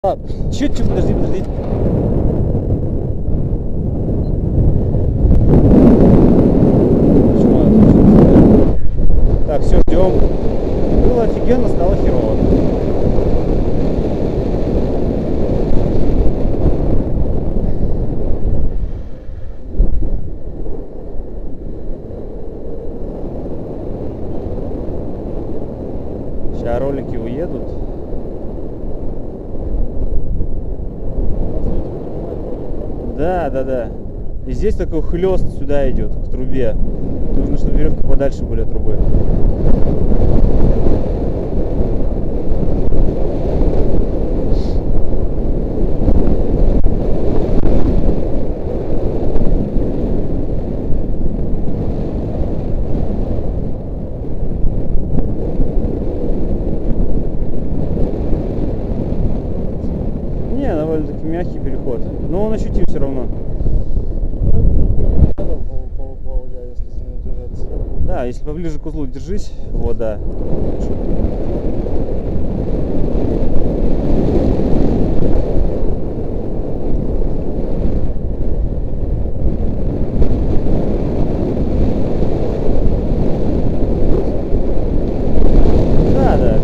Чуть-чуть, подожди. Так, все, ждем. Было офигенно, стало херово. Сейчас ролики уедут. Да. И здесь такой хлест сюда идет, к трубе. Нужно, чтобы веревка подальше были от трубы. Не, довольно-таки мягкий переход. Но он ощутим все равно. Да, если поближе к узлу держись, вот, да. Да.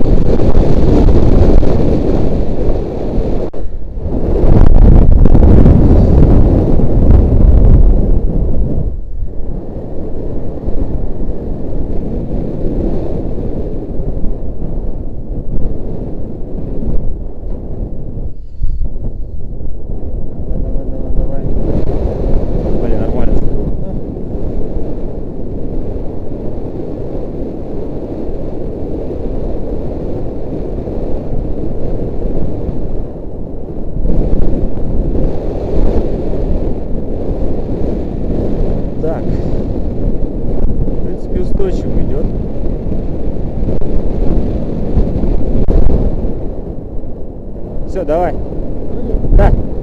Так, в принципе, устойчиво идет. Все, давай. Да.